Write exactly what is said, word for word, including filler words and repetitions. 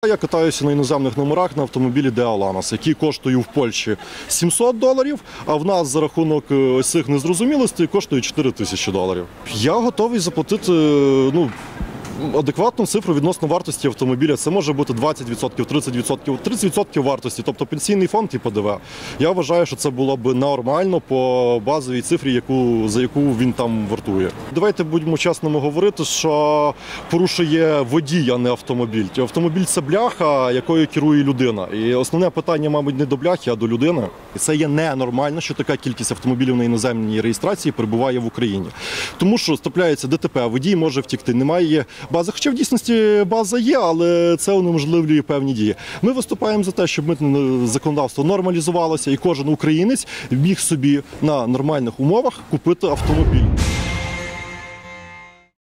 Я катаюся на іноземних номерах на автомобілі Део Ланос, який коштує в Польщі сімсот доларів, а в нас за рахунок ось цих незрозумілостей коштує чотири тисячі доларів. Я готовий заплатити, ну, адекватну цифру відносно вартості автомобіля. Це може бути двадцять відсотків, тридцять відсотків, тридцять відсотків вартості, тобто пенсійний фонд і ПДВ. Я вважаю, що це було б нормально по базовій цифрі, яку, за яку він там вартує. Давайте будемо чесними говорити, що порушує водій, а не автомобіль. Автомобіль – це бляха, якою керує людина. І основне питання, мабуть, не до бляхи, а до людини. І це є ненормально, що така кількість автомобілів на іноземній реєстрації перебуває в Україні. Тому що трапляється ДТП, водій може втікти, немає бази. Хоча в дійсності база є, але це унеможливлює певні дії. Ми виступаємо за те, щоб митне законодавство нормалізувалося і кожен українець міг собі на нормальних умовах купити автомобіль.